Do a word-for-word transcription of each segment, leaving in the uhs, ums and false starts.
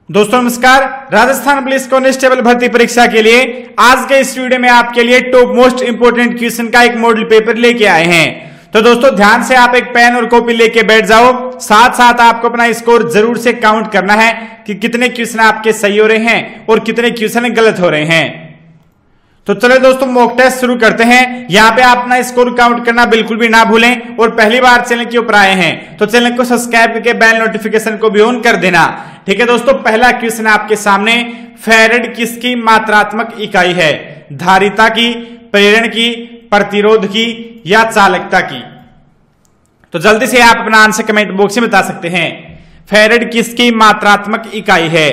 दोस्तों नमस्कार। Rajasthan police constable भर्ती परीक्षा के लिए आज के इस वीडियो में आपके लिए टॉप मोस्ट इंपोर्टेंट क्वेश्चन का एक मॉडल पेपर लेके आए हैं। तो दोस्तों ध्यान से आप एक पेन और कॉपी लेके बैठ जाओ। साथ साथ आपको अपना स्कोर जरूर से काउंट करना है कि कितने क्वेश्चन आपके सही हो रहे हैं और कितने क्वेश्चन गलत हो रहे हैं। तो चलो दोस्तों मॉक टेस्ट शुरू करते हैं। यहाँ पे आप अपना स्कोर काउंट करना बिल्कुल भी ना भूलें और पहली बार चैनल के ऊपर आए हैं तो चैनल को सब्सक्राइब करके बेल नोटिफिकेशन को भी ऑन कर देना। ठीक है दोस्तों, पहला क्वेश्चन आपके सामने, फैरेड किसकी मात्रात्मक इकाई है? धारिता की, प्रेरण की, प्रतिरोध की या चालकता की? तो जल्दी से आप अपना आंसर कमेंट बॉक्स में बता सकते हैं। फैरेड किसकी मात्रात्मक इकाई है?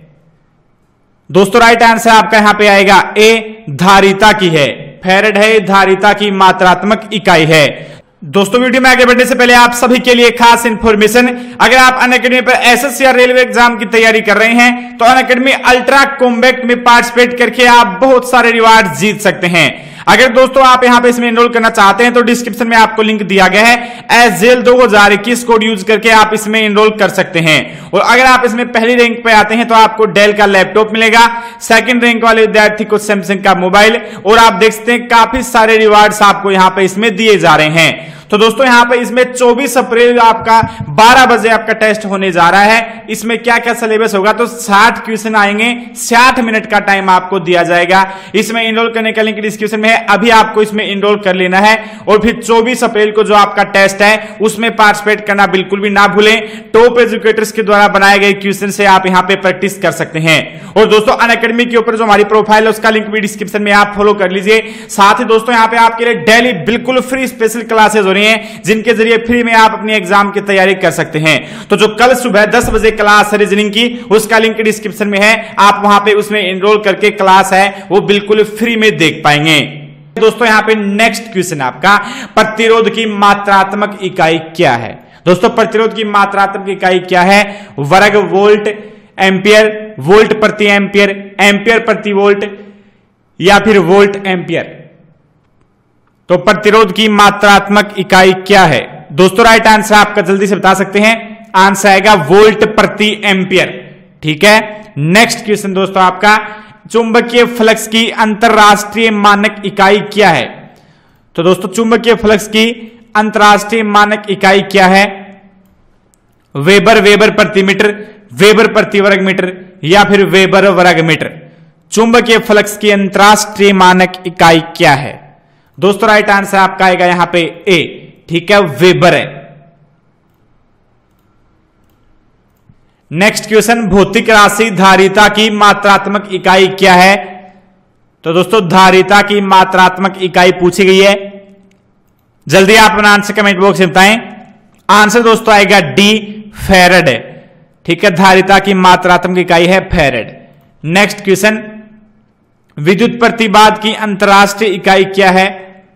दोस्तों राइट आंसर आपका यहां पे आएगा ए, धारिता की है। फैरेड है धारिता की मात्रात्मक इकाई है। दोस्तों वीडियो में आगे बढ़ने से पहले आप सभी के लिए खास इंफॉर्मेशन, अगर आप अनअकैडमी पर एसएससी या रेलवे एग्जाम की तैयारी कर रहे हैं तो अनअकैडमी अल्ट्रा कॉम्बैक्ट में पार्टिसिपेट करके आप बहुत सारे रिवार्ड जीत सकते हैं। अगर दोस्तों आप यहां पे इसमें एनरोल करना चाहते हैं तो डिस्क्रिप्शन में आपको लिंक दिया गया है। एस जेल दो हजार इक्कीस कोड यूज करके आप इसमें एनरोल कर सकते हैं। और अगर आप इसमें पहली रैंक पे आते हैं तो आपको डेल का लैपटॉप मिलेगा, सेकंड रैंक वाले विद्यार्थी को सैमसंग का मोबाइल, और आप देख सकते हैं काफी सारे रिवार्ड्स आपको यहां पे इसमें दिए जा रहे हैं। तो दोस्तों यहां पे इसमें चौबीस अप्रैल आपका बारह बजे आपका टेस्ट होने जा रहा है। इसमें क्या क्या सिलेबस होगा? तो साठ क्वेश्चन आएंगे, साठ मिनट का टाइम आपको दिया जाएगा। इसमें एनरोल करने का लिंक डिस्क्रिप्शन में है, अभी आपको इसमें एनरोल कर लेना है। और फिर चौबीस अप्रैल को जो आपका टेस्ट है उसमें पार्टिसिपेट करना बिल्कुल भी ना भूलें। टॉप एजुकेटर्स के द्वारा बनाए गए क्वेश्चन से आप यहां पे प्रैक्टिस कर सकते हैं। और दोस्तों अनअकैडमी के ऊपर जो हमारी प्रोफाइल है उसका लिंक भी डिस्क्रिप्शन में आप फॉलो कर लीजिए। साथ ही दोस्तों यहां पे आपके लिए डेली बिल्कुल फ्री स्पेशल क्लासेस हो रही हैं जिनके जरिए फ्री में आप अपनी एग्जाम की तैयारी कर सकते हैं। तो जो कल सुबह दस बजे क्लास है रीजनिंग की, उसका लिंक डिस्क्रिप्शन में है, आप वहां पे उसमें एनरोल करके क्लास है वो बिल्कुल फ्री में देख पाएंगे। दोस्तों यहां पे नेक्स्ट क्वेश्चन आपका, प्रतिरोध की मात्रात्मक इकाई क्या है? दोस्तों प्रतिरोध की मात्रात्मक इकाई क्या है? वर्ग वोल्ट, एम्पियर, वोल्ट प्रति एम्पियर, एम्पियर प्रति वोल्ट या फिर वोल्ट एम्पियर? तो प्रतिरोध की मात्रात्मक इकाई क्या है? दोस्तों राइट आंसर आपका जल्दी से बता सकते हैं। आंसर आएगा वोल्ट प्रति एम्पियर। ठीक है, नेक्स्ट क्वेश्चन दोस्तों आपका, चुंबकीय फ्लक्स की अंतरराष्ट्रीय मानक इकाई क्या है? तो दोस्तों चुंबकीय फ्लक्स की अंतरराष्ट्रीय मानक इकाई क्या है? वेबर वेबर प्रति मीटर, वेबर प्रति वर्ग मीटर या फिर वेबर वर्ग मीटर? चुंबकीय फ्लक्स की अंतरराष्ट्रीय मानक इकाई क्या है? दोस्तों राइट आंसर आपका आएगा यहां पे ए। ठीक है, वेबर है। नेक्स्ट क्वेश्चन, भौतिक राशि धारिता की मात्रात्मक इकाई क्या है? तो दोस्तों धारिता की मात्रात्मक इकाई पूछी गई है। जल्दी आप अपना आंसर कमेंट बॉक्स में बताएं। आंसर दोस्तों आएगा डी, फैरेड है। ठीक है, धारिता की मात्रात्मक इकाई है फैरेड। नेक्स्ट क्वेश्चन, विद्युत प्रतिबाध की अंतरराष्ट्रीय इकाई क्या है?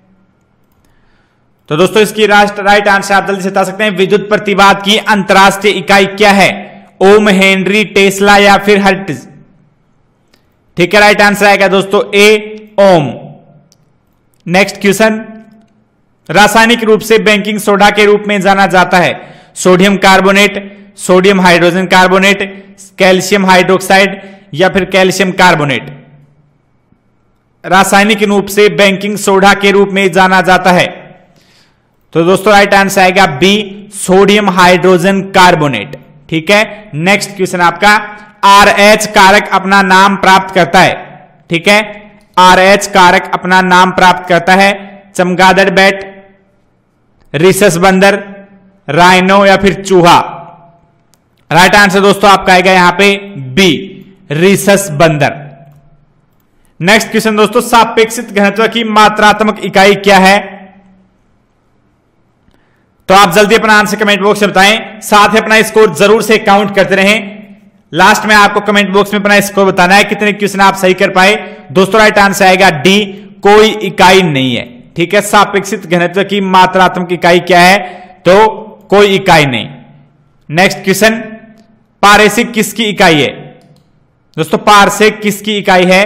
तो दोस्तों इसकी राइट आंसर आप जल्दी से बता सकते हैं। विद्युत प्रतिबाध की अंतरराष्ट्रीय इकाई क्या है? ओम, हेनरी, टेस्ला या फिर हर्ट्ज? ठीक है, राइट आंसर आएगा दोस्तों ए, ओम। नेक्स्ट क्वेश्चन, रासायनिक रूप से बेकिंग सोडा के रूप में जाना जाता है? Sodium carbonate, sodium hydrogen carbonate, calcium hydroxide या फिर कैल्शियम कार्बोनेट? रासायनिक रूप से बेकिंग सोडा के रूप में जाना जाता है। तो दोस्तों राइट आंसर आएगा बी, सोडियम हाइड्रोजन कार्बोनेट। ठीक है, नेक्स्ट क्वेश्चन आपका, आर एच कारक अपना नाम प्राप्त करता है? ठीक है, आर एच कारक अपना नाम प्राप्त करता है? चमगादड़ बैट, रिसस बंदर, राइनो या फिर चूहा? राइट आंसर दोस्तों आपका आएगा यहां पे बी, रिसस बंदर। नेक्स्ट क्वेश्चन दोस्तों, सापेक्षिक घनत्व की मात्रात्मक इकाई क्या है? तो आप जल्दी अपना आंसर कमेंट बॉक्स में बताएं। साथ ही अपना स्कोर जरूर से काउंट करते रहें। लास्ट में आपको कमेंट बॉक्स में अपना स्कोर बताना है कितने क्वेश्चन आप सही कर पाए। दोस्तों राइट आंसर आएगा डी, कोई इकाई नहीं है। ठीक है, सापेक्षिक घनत्व की मात्रात्मक इकाई क्या है? तो कोई इकाई नहीं। नेक्स्ट क्वेश्चन, पारसिक किसकी इकाई है? दोस्तों पारसिक किसकी इकाई है?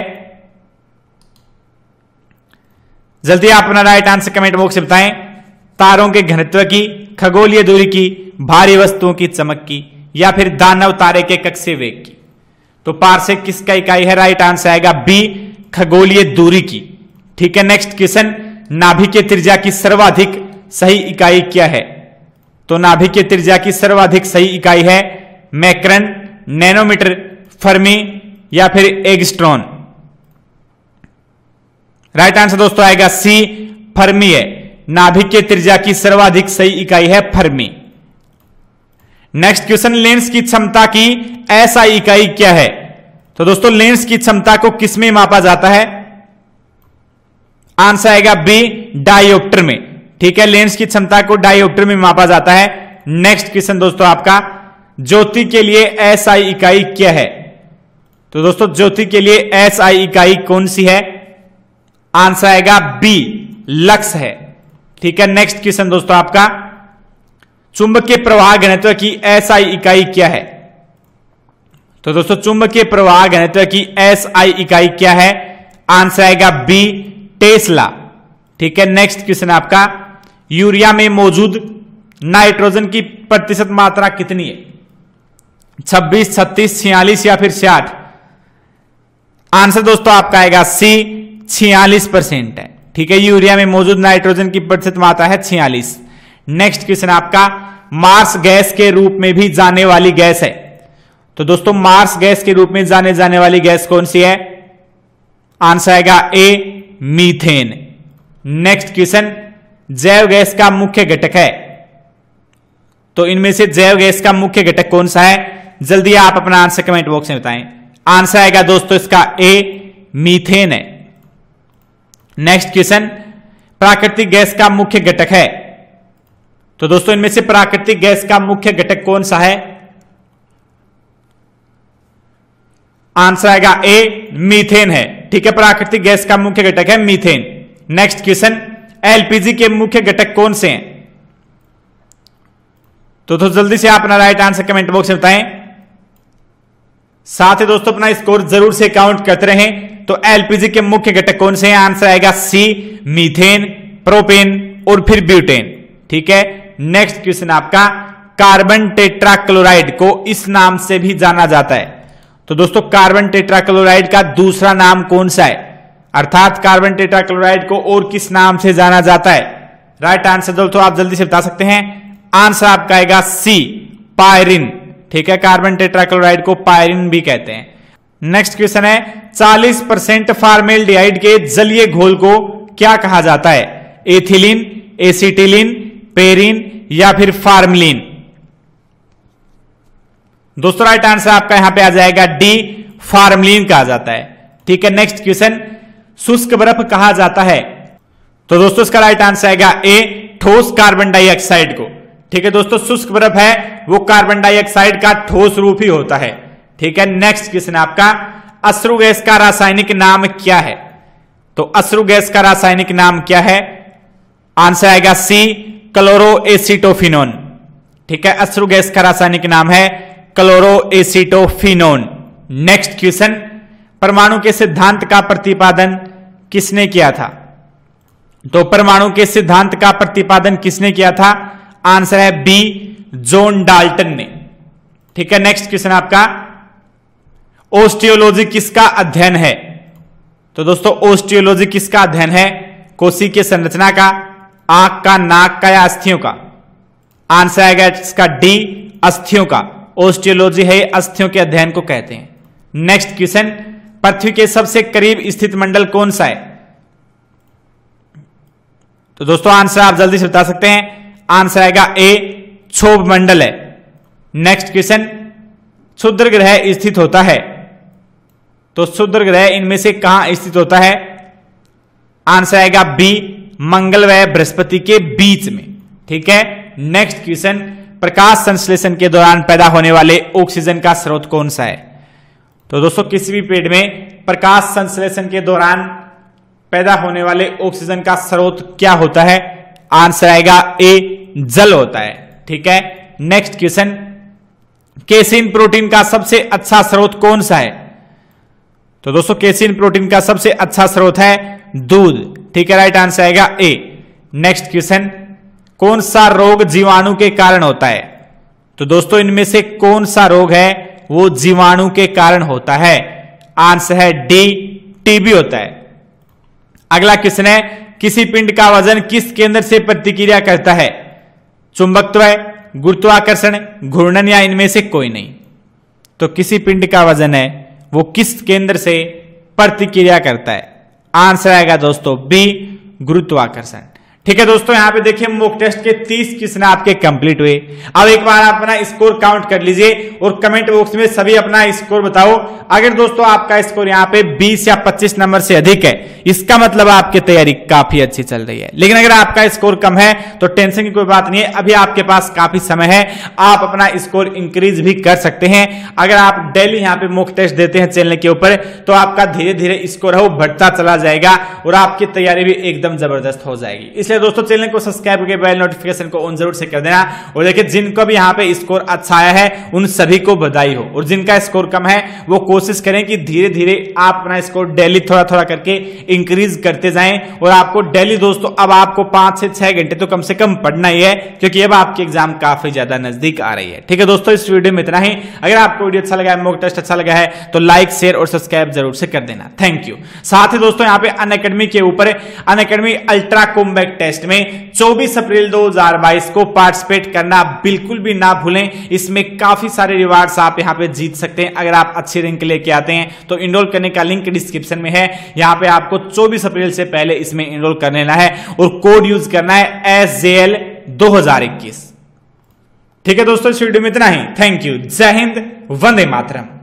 जल्दी आप अपना राइट आंसर कमेंट बॉक्स में बताएं। तारों के घनत्व की, खगोलीय दूरी की, भारी वस्तुओं की चमक की या फिर दानव तारे के कक्षीय वेग की? तो पारसेक किसका इकाई है? राइट आंसर आएगा बी, खगोलीय दूरी की। ठीक है, नेक्स्ट क्वेश्चन, नाभिक के त्रिज्या की सर्वाधिक सही इकाई क्या है? तो नाभिक के त्रिज्या की सर्वाधिक सही इकाई है मैक्रन, नैनोमीटर, फर्मी या फिर एंगस्ट्रॉम। राइट आंसर दोस्तों आएगा सी, फर्मी है। नाभिक के त्रिज्या की सर्वाधिक सही इकाई है फर्मी। नेक्स्ट क्वेश्चन, लेंस की क्षमता की एसआई इकाई क्या है? तो दोस्तों लेंस की क्षमता को किसमें मापा जाता है? आंसर आएगा बी, डायोप्टर में। ठीक है, लेंस की क्षमता को डायोप्टर में मापा जाता है। नेक्स्ट क्वेश्चन दोस्तों आपका, ज्योति के लिए एसआई इकाई क्या है? तो दोस्तों ज्योति के लिए एसआई इकाई कौन सी है? आंसर आएगा बी, लक्स है। ठीक है, नेक्स्ट क्वेश्चन दोस्तों आपका, चुंबकीय प्रवाह घनत्व की एसआई इकाई क्या है? तो दोस्तों चुंबकीय प्रवाह घनत्व की एसआई इकाई क्या है? आंसर आएगा बी, टेस्ला। ठीक है, नेक्स्ट क्वेश्चन आपका, यूरिया में मौजूद नाइट्रोजन की प्रतिशत मात्रा कितनी है? छब्बीस, छत्तीस, छियालीस या फिर साठ? आंसर दोस्तों आपका आएगा सी, छियालीस परसेंट है। ठीक है, यूरिया में मौजूद नाइट्रोजन की प्रतिशत मात्रा है छियालीस। नेक्स्ट क्वेश्चन आपका, मार्स गैस के रूप में भी जाने वाली गैस है? तो दोस्तों मार्स गैस के रूप में जाने जाने वाली गैस कौन सी है? आंसर आएगा ए, मीथेन। नेक्स्ट क्वेश्चन, जैव गैस का मुख्य घटक है? तो इनमें से जैव गैस का मुख्य घटक कौन सा है? जल्दी आप अपना आंसर कमेंट बॉक्स में बताएं। आंसर आएगा दोस्तों इसका ए, मीथेन है। नेक्स्ट क्वेश्चन, प्राकृतिक गैस का मुख्य घटक है? तो दोस्तों इनमें से प्राकृतिक गैस का मुख्य घटक कौन सा है? आंसर आएगा ए, मीथेन है। ठीक है, प्राकृतिक गैस का मुख्य घटक है मीथेन। नेक्स्ट क्वेश्चन, एलपीजी के मुख्य घटक कौन से हैं? तो, तो जल्दी से आप अपना राइट आंसर कमेंट बॉक्स में बताएं। साथ ही दोस्तों अपना स्कोर जरूर से काउंट करते रहें। तो एलपीजी के मुख्य घटक कौन से हैं? आंसर आएगा सी, मीथेन, प्रोपेन और फिर ब्यूटेन। ठीक है, नेक्स्ट क्वेश्चन आपका, कार्बन टेट्राक्लोराइड को इस नाम से भी जाना जाता है? तो दोस्तों कार्बन टेट्राक्लोराइड का दूसरा नाम कौन सा है? अर्थात कार्बन टेट्राक्लोराइड को और किस नाम से जाना जाता है? राइट आंसर दोस्तों आप जल्दी से बता सकते हैं। आंसर आपका आएगा सी, पायरिन। ठीक है, कार्बन टेट्राक्लोराइड को पायरिन भी कहते हैं। नेक्स्ट क्वेश्चन है, चालीस परसेंट फॉर्मेल्डिहाइड के जलीय घोल को क्या कहा जाता है? एथिलीन, एसिटिलीन, पेरिन या फिर फार्मलिन? दोस्तों राइट आंसर आपका यहां पे आ जाएगा डी, फार्मलिन कहा जाता है। ठीक है, नेक्स्ट क्वेश्चन, शुष्क बर्फ कहा जाता है? तो दोस्तों इसका राइट आंसर आएगा ए, ठोस कार्बन डाइऑक्साइड को। ठीक है दोस्तों, शुष्क बर्फ है वो कार्बन डाइऑक्साइड का ठोस रूप ही होता है। ठीक है, नेक्स्ट क्वेश्चन आपका, अश्रु गैस का रासायनिक नाम क्या है? तो अश्रु गैस का रासायनिक नाम क्या है? आंसर आएगा सी, क्लोरोएसिटोफिनोन। ठीक है, अश्रु गैस का रासायनिक नाम है क्लोरोएसिटोफिनोन। नेक्स्ट क्वेश्चन, परमाणु के सिद्धांत का प्रतिपादन किसने किया था? तो परमाणु के सिद्धांत का प्रतिपादन किसने किया था? आंसर है बी, जॉन डाल्टन ने। ठीक है, नेक्स्ट क्वेश्चन आपका, ओस्टियोलॉजी किसका अध्ययन है? तो दोस्तों ओस्टियोलॉजी किसका अध्ययन है? कोशिका की संरचना का, आंख का, नाक का या अस्थियों का? आंसर आएगा इसका डी, अस्थियों का। ओस्टियोलॉजी है अस्थियों के अध्ययन को कहते हैं। नेक्स्ट क्वेश्चन, पृथ्वी के सबसे करीब स्थित मंडल कौन सा है? तो दोस्तों आंसर आप जल्दी से बता सकते हैं। आंसर आएगा ए, क्षोभ मंडल है। नेक्स्ट क्वेश्चन, क्षुद्र ग्रह स्थित होता है? तो क्षुद्र ग्रह इनमें से कहां स्थित होता है? आंसर आएगा बी, मंगल व बृहस्पति के बीच में। ठीक है, नेक्स्ट क्वेश्चन, प्रकाश संश्लेषण के दौरान पैदा होने वाले ऑक्सीजन का स्रोत कौन सा है? तो दोस्तों किसी भी पेड़ में प्रकाश संश्लेषण के दौरान पैदा होने वाले ऑक्सीजन का स्रोत क्या होता है? आंसर आएगा ए, जल होता है। ठीक है, नेक्स्ट क्वेश्चन, केसिन प्रोटीन का सबसे अच्छा स्रोत कौन सा है? तो दोस्तों केसिन प्रोटीन का सबसे अच्छा स्रोत है दूध। ठीक है, राइट आंसर आएगा ए। नेक्स्ट क्वेश्चन, कौन सा रोग जीवाणु के कारण होता है? तो दोस्तों इनमें से कौन सा रोग है वो जीवाणु के कारण होता है। आंसर है डी, टीबी होता है। अगला क्वेश्चन है, किसी पिंड का वजन किस केंद्र से प्रतिक्रिया करता है? चुंबकत्व, गुरुत्वाकर्षण, घूर्णन या इनमें से कोई नहीं। तो किसी पिंड का वजन है वो किस केंद्र से प्रतिक्रिया करता है? आंसर आएगा दोस्तों बी, गुरुत्वाकर्षण। ठीक है दोस्तों, यहां पे देखिए मॉक टेस्ट के तीस क्वेश्चन आपके कंप्लीट हुए। अब एक बार आप अपना स्कोर काउंट कर लीजिए और कमेंट बॉक्स में सभी अपना स्कोर बताओ। अगर दोस्तों आपका स्कोर यहां पे बीस या पच्चीस नंबर से अधिक है, इसका मतलब आपकी तैयारी काफी अच्छी चल रही है। लेकिन अगर आपका स्कोर कम है तो टेंशन की कोई बात नहीं है, अभी आपके पास काफी समय है, आप अपना स्कोर इंक्रीज भी कर सकते हैं। अगर आप डेली यहाँ पे मॉक टेस्ट देते हैं चैनल के ऊपर, तो आपका धीरे धीरे स्कोर है वो बढ़ता चला जाएगा और आपकी तैयारी भी एकदम जबरदस्त हो जाएगी। इसलिए दोस्तों चैनल को सब्सक्राइब करके बेल नोटिफिकेशन को ऑन जरूर से कर देना। और देखिए जिनको भी यहाँ पे स्कोर अच्छा आया है उन सभी को बधाई हो, और जिनका स्कोर कम है वो कोशिश करें कि धीरे धीरे आप अपना स्कोर डेली थोड़ा थोड़ा करके इंक्रीज करते जाएं। और आपको डेली दोस्तों अब आपको पांच से छह घंटे तो कम से कम पढ़ना ही है, क्योंकि अब आपकी एग्जाम काफी ज्यादा नजदीक आ रही है। ठीक है दोस्तों, इस वीडियो में इतना ही। अगर आपको वीडियो अच्छा लगा है, मॉक टेस्ट अच्छा लगा है, तो लाइक शेयर और सब्सक्राइब जरूर से कर देना। Thank you. साथ ही दोस्तों यहाँ पे अनअकैडमी के ऊपर अनअकैडमी अल्ट्रा कॉम्बैट टेस्ट में चौबीस अप्रैल दो हज़ार बाईस को पार्टिसिपेट करना बिल्कुल भी ना भूलें। इसमें काफी सारे रिवार्ड्स आप यहां पे जीत सकते हैं अगर आप अच्छी रैंक लेके आते हैं। तो इनरोल करने का लिंक डिस्क्रिप्शन में है, यहां पे आपको चौबीस अप्रैल से पहले इसमें इनरोल कर लेना है और कोड यूज करना है एस जे एल दो हज़ार इक्कीस। ठीक है दोस्तों, इस वीडियो में इतना ही। Thank you. जय हिंद, वंदे मातरम।